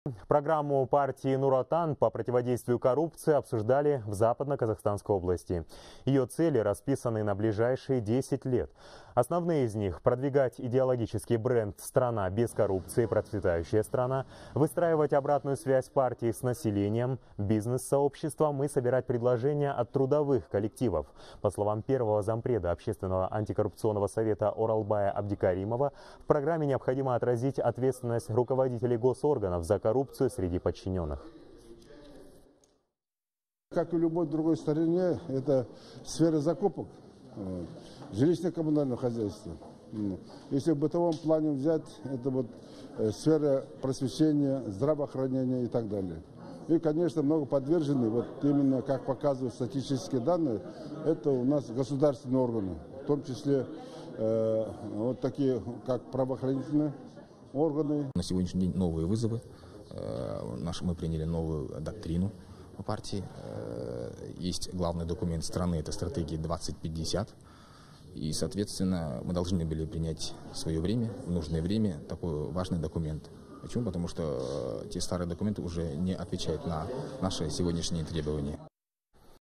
Программу партии «Нур-Отан» по противодействию коррупции обсуждали в Западно-Казахстанской области. Ее цели расписаны на ближайшие 10 лет. Основные из них – продвигать идеологический бренд «Страна без коррупции, процветающая страна», выстраивать обратную связь партии с населением, бизнес-сообществом и собирать предложения от трудовых коллективов. По словам первого зампреда Общественного антикоррупционного совета Оралбая Абдикаримова, в программе необходимо отразить ответственность руководителей госорганов за коррупцию среди подчиненных. Как и в любой другой стране, это сфера закупок, жилищно-коммунального хозяйства. Если в бытовом плане взять, это вот сфера просвещения, здравоохранения и так далее. И, конечно, много подвержены, вот именно, как показывают статистические данные, это у нас государственные органы, в том числе вот такие, как правоохранительные органы. На сегодняшний день новые вызовы. Мы приняли новую доктрину партии. Есть главный документ страны, это стратегия 2050. И, соответственно, мы должны были принять в свое время, в нужное время, такой важный документ. Почему? Потому что те старые документы уже не отвечают на наши сегодняшние требования.